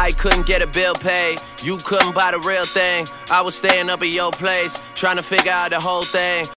I couldn't get a bill paid. You couldn't buy the real thing. I was staying up at your place, trying to figure out the whole thing.